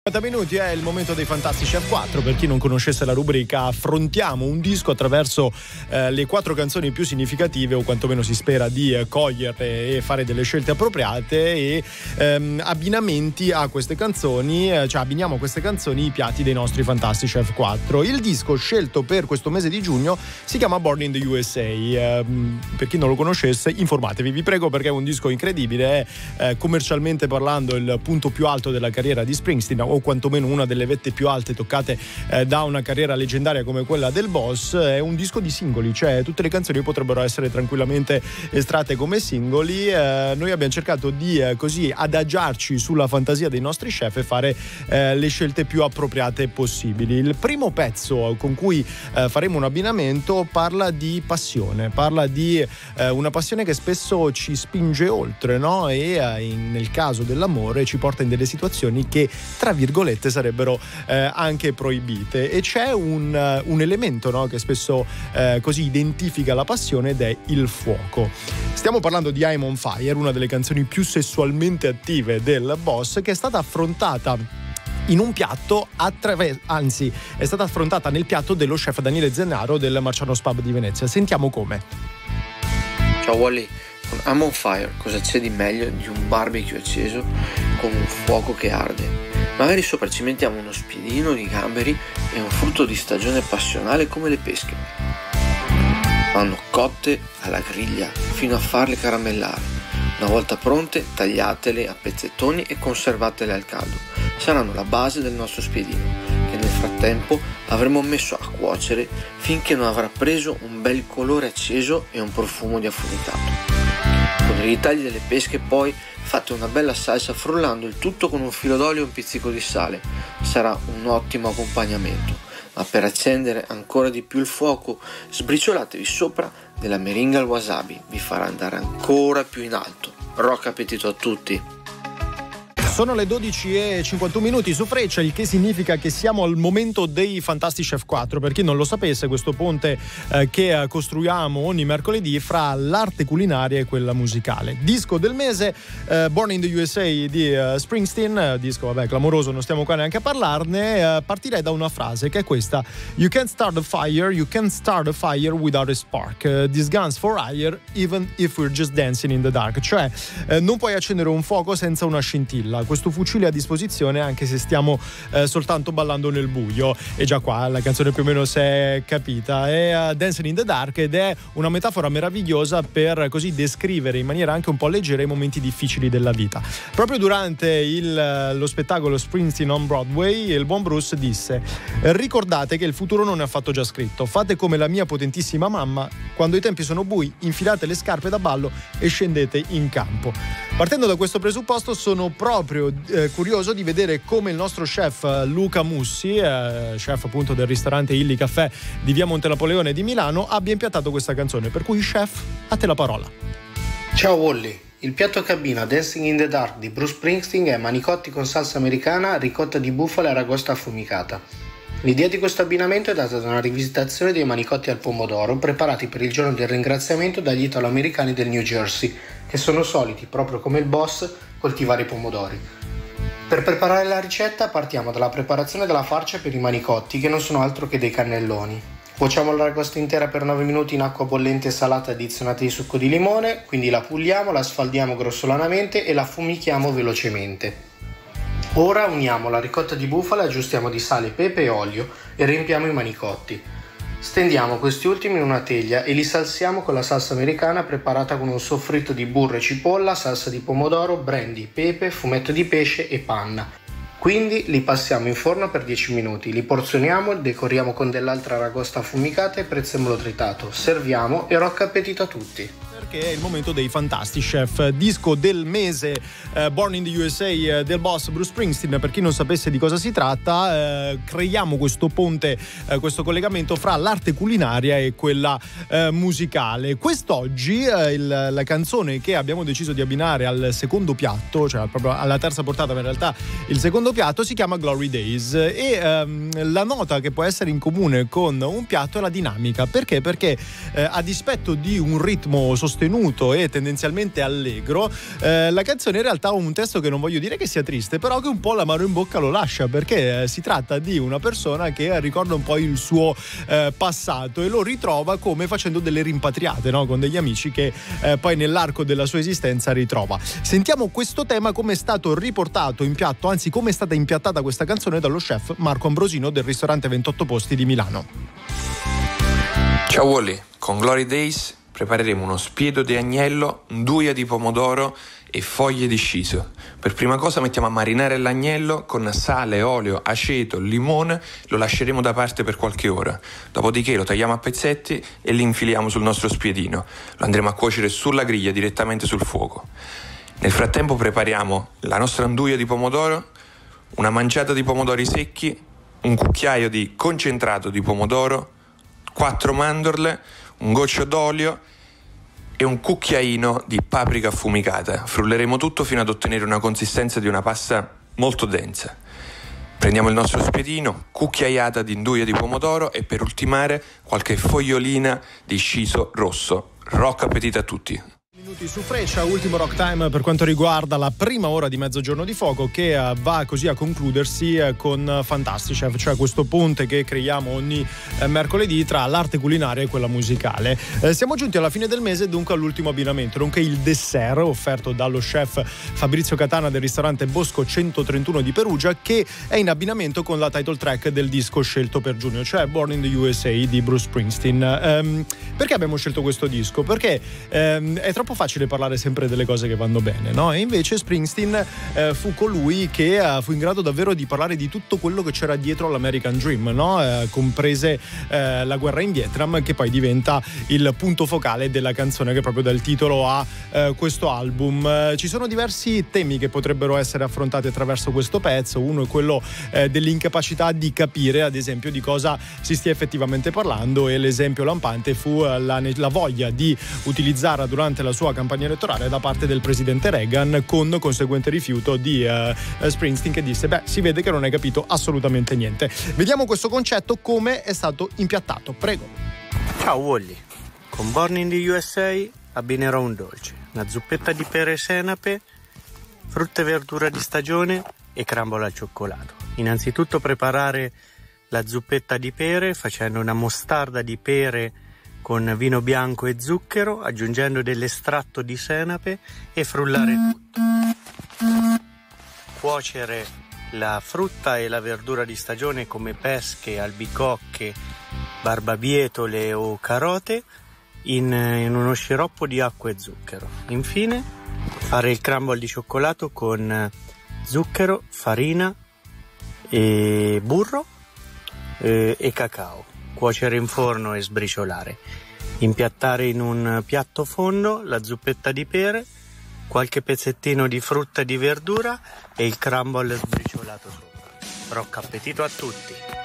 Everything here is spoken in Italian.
Minuti è il momento dei Fantastici F4. Per chi non conoscesse la rubrica, affrontiamo un disco attraverso le 4 canzoni più significative, o quantomeno si spera di coglierle e fare delle scelte appropriate, e abbinamenti a queste canzoni, cioè abbiniamo a queste canzoni i piatti dei nostri Fantastici F4. Il disco scelto per questo mese di giugno si chiama Born in the USA. Per chi non lo conoscesse, informatevi, vi prego, perché è un disco incredibile. È commercialmente parlando il punto più alto della carriera di Springsteen, o quantomeno una delle vette più alte toccate da una carriera leggendaria come quella del Boss. È un disco di singoli, cioè tutte le canzoni potrebbero essere tranquillamente estratte come singoli. Noi abbiamo cercato di così adagiarci sulla fantasia dei nostri chef e fare le scelte più appropriate possibili. Il primo pezzo con cui faremo un abbinamento parla di passione, parla di una passione che spesso ci spinge oltre, no? E nel caso dell'amore ci porta in delle situazioni che, tra virgolette, sarebbero anche proibite, e c'è un elemento, no, che spesso così identifica la passione, ed è il fuoco. Stiamo parlando di I'm on Fire, una delle canzoni più sessualmente attive del Boss, che è stata affrontata in un piatto anzi è stata affrontata nel piatto dello chef Daniele Zennaro del Marciano's Pub di Venezia. Sentiamo come. Ciao Wally, con I'm on Fire cosa c'è di meglio di un barbecue acceso con un fuoco che arde? Magari sopra ci mettiamo uno spiedino di gamberi e un frutto di stagione passionale come le pesche. Vanno cotte alla griglia fino a farle caramellare. Una volta pronte, tagliatele a pezzettoni e conservatele al caldo. Saranno la base del nostro spiedino, che nel frattempo avremo messo a cuocere finché non avrà preso un bel colore acceso e un profumo di affumitato. Con i ritagli delle pesche poi fate una bella salsa frullando il tutto con un filo d'olio e un pizzico di sale. Sarà un ottimo accompagnamento, ma per accendere ancora di più il fuoco sbriciolatevi sopra della meringa al wasabi, vi farà andare ancora più in alto. Rocca appetito a tutti! Sono le 12:51 su Freccia, il che significa che siamo al momento dei Fantastici F4. Per chi non lo sapesse, questo ponte che costruiamo ogni mercoledì fra l'arte culinaria e quella musicale. Disco del mese, Born in the USA di Springsteen, disco clamoroso, non stiamo qua neanche a parlarne. Partirei da una frase che è questa: You can't start a fire without a spark. This gun's for hire even if we're just dancing in the dark. Cioè non puoi accendere un fuoco senza una scintilla. Questo fucile a disposizione anche se stiamo soltanto ballando nel buio. E già qua la canzone più o meno si è capita. È Dancing in the Dark, ed è una metafora meravigliosa per così descrivere in maniera anche un po' leggera i momenti difficili della vita. Proprio durante lo spettacolo Springsteen on Broadway, il buon Bruce disse: ricordate che il futuro non è affatto già scritto, fate come la mia potentissima mamma, quando i tempi sono bui infilate le scarpe da ballo e scendete in campo. Partendo da questo presupposto, sono proprio curioso di vedere come il nostro chef Luca Mussi, chef appunto del ristorante Illy Caffè di via Monte Napoleone di Milano, abbia impiantato questa canzone. Per cui, chef, a te la parola. Ciao Wally, il piatto che abbina Dancing in the Dark di Bruce Springsteen è manicotti con salsa americana, ricotta di bufala e aragosta affumicata. L'idea di questo abbinamento è data da una rivisitazione dei manicotti al pomodoro preparati per il giorno del ringraziamento dagli italo-americani del New Jersey, che sono soliti, proprio come il Boss, coltivare i pomodori. Per preparare la ricetta partiamo dalla preparazione della farcia per i manicotti, che non sono altro che dei cannelloni. Cuociamo l'aragosta intera per 9 minuti in acqua bollente e salata addizionata di succo di limone, quindi la puliamo, la sfaldiamo grossolanamente e la affumichiamo velocemente. Ora uniamo la ricotta di bufala, aggiustiamo di sale, pepe e olio e riempiamo i manicotti. Stendiamo questi ultimi in una teglia e li salsiamo con la salsa americana preparata con un soffritto di burro e cipolla, salsa di pomodoro, brandy, pepe, fumetto di pesce e panna. Quindi li passiamo in forno per 10 minuti, li porzioniamo, decoriamo con dell'altra aragosta affumicata e prezzemolo tritato. Serviamo e rocca appetito a tutti! Che è il momento dei Fantastici Chef, disco del mese, Born in the USA del boss Bruce Springsteen. Per chi non sapesse di cosa si tratta, creiamo questo ponte, questo collegamento fra l'arte culinaria e quella musicale. Quest'oggi la canzone che abbiamo deciso di abbinare al secondo piatto, cioè proprio alla terza portata, ma in realtà il secondo piatto si chiama Glory Days, e la nota che può essere in comune con un piatto è la dinamica. Perché? Perché a dispetto di un ritmo sostenuto sostenuto e tendenzialmente allegro, la canzone in realtà ha un testo che non voglio dire che sia triste, però che un po' l'amaro in bocca lo lascia, perché si tratta di una persona che ricorda un po' il suo passato e lo ritrova come facendo delle rimpatriate, no? Con degli amici che poi nell'arco della sua esistenza ritrova. Sentiamo questo tema, come è stato riportato in piatto, anzi come è stata impiattata questa canzone dallo chef Marco Ambrosino del ristorante 28 Posti di Milano. Ciao Wally, con Glory Days prepareremo uno spiedo di agnello, nduja di pomodoro e foglie di sciso. Per prima cosa mettiamo a marinare l'agnello con sale, olio, aceto, limone, lo lasceremo da parte per qualche ora. Dopodiché lo tagliamo a pezzetti e li infiliamo sul nostro spiedino. Lo andremo a cuocere sulla griglia direttamente sul fuoco. Nel frattempo prepariamo la nostra nduja di pomodoro, una manciata di pomodori secchi, un cucchiaio di concentrato di pomodoro, 4 mandorle, un goccio d'olio e un cucchiaino di paprika affumicata. Frulleremo tutto fino ad ottenere una consistenza di una pasta molto densa. Prendiamo il nostro spiedino, cucchiaiata di nduja di pomodoro e per ultimare qualche fogliolina di sciso rosso. Rock appetito a tutti! Minuti su Freccia, ultimo Rock Time per quanto riguarda la prima ora di Mezzogiorno di Fuoco, che va così a concludersi con Fantastichef, cioè questo ponte che creiamo ogni mercoledì tra l'arte culinaria e quella musicale. Siamo giunti alla fine del mese, dunque all'ultimo abbinamento, nonché il dessert offerto dallo chef Fabrizio Catana del ristorante Bosco 131 di Perugia, che è in abbinamento con la title track del disco scelto per giugno, cioè Born in the USA di Bruce Springsteen. Perché abbiamo scelto questo disco? Perché è troppo facile parlare sempre delle cose che vanno bene, no? E invece Springsteen fu colui che fu in grado davvero di parlare di tutto quello che c'era dietro all'American Dream, no? Comprese la guerra in Vietnam, che poi diventa il punto focale della canzone che proprio dà il titolo a questo album. Ci sono diversi temi che potrebbero essere affrontati attraverso questo pezzo. Uno è quello dell'incapacità di capire, ad esempio, di cosa si stia effettivamente parlando, e l'esempio lampante fu la voglia di utilizzarla durante la sua campagna elettorale da parte del presidente Reagan, con conseguente rifiuto di Springsteen, che disse: beh, si vede che non hai capito assolutamente niente. Vediamo questo concetto come è stato impiattato, prego. Ciao Wally, con Born in the USA abbinerò un dolce, una zuppetta di pere e senape, frutta e verdura di stagione e crumble al cioccolato. Innanzitutto preparare la zuppetta di pere facendo una mostarda di pere con vino bianco e zucchero, aggiungendo dell'estratto di senape e frullare tutto. Cuocere la frutta e la verdura di stagione come pesche, albicocche, barbabietole o carote in uno sciroppo di acqua e zucchero. Infine fare il crumble di cioccolato con zucchero, farina e burro e cacao. Cuocere in forno e sbriciolare. Impiattare in un piatto fondo la zuppetta di pere, qualche pezzettino di frutta e di verdura e il crumble sbriciolato sopra. Rocca appetito a tutti!